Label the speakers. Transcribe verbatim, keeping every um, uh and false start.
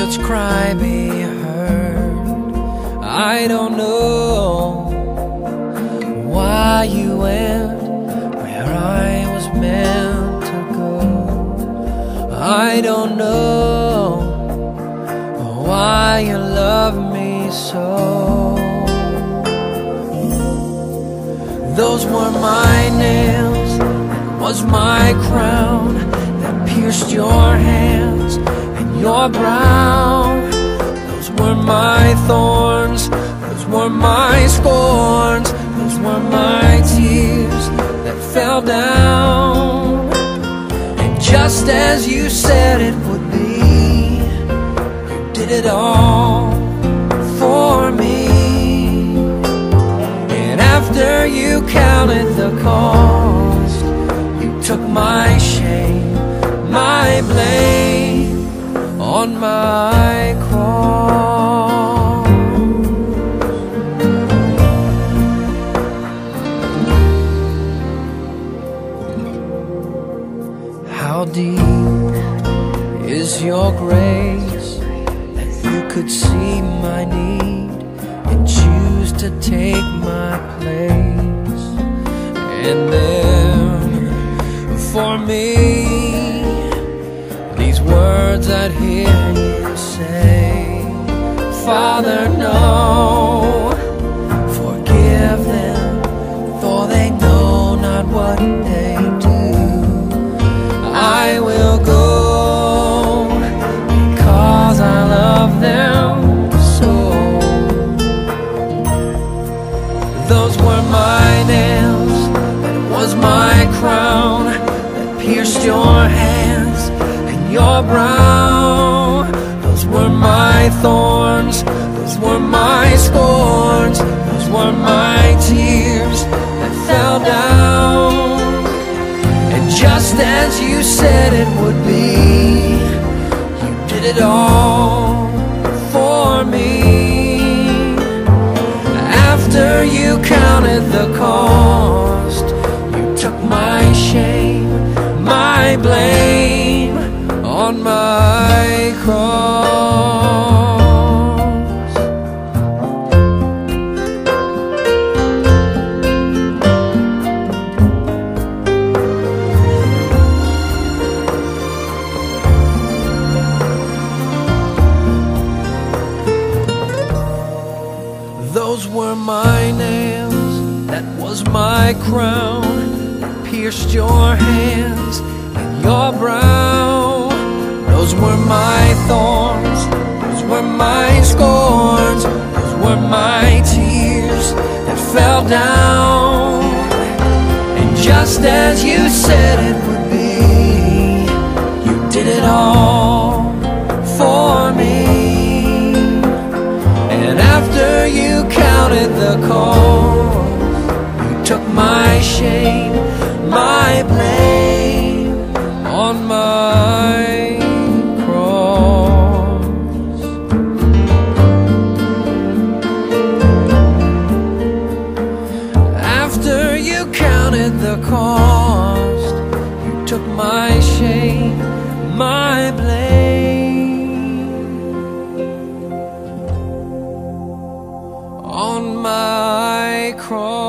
Speaker 1: God's cry be heard. I don't know why you went where I was meant to go. I don't know why you love me so. Those were my nails, that was my crown, that pierced your hands and your brow. Those were my thorns, those were my scorns, those were my tears that fell down. And just as you said it would be, you did it all for me. And after you counted the cost, you took my shame, my blame on my cross. How deep is your grace that you could see my need and choose to take my place? And then for me, these words I'd hear you say, Father, no, forgive them, for they know not what they do. I will go because I love them so. Those were my nails, that was my crown, that pierced your hands and your brow. Those were my thorns, those were my scorns, those were my tears that fell down. And just as you said it would be, you did it all for me. After you counted the cost, you took my shame, my blame on my cross. Those were my nails, that was my crown, that pierced your hands and your brow. Those were my thorns, those were my scorns, those were my tears that fell down. And just as you said it would be, you did it all for me. And after you counted the cost, you took my shame, my blame on my cross. After you counted the cost, you took my shame, my blame on my cross.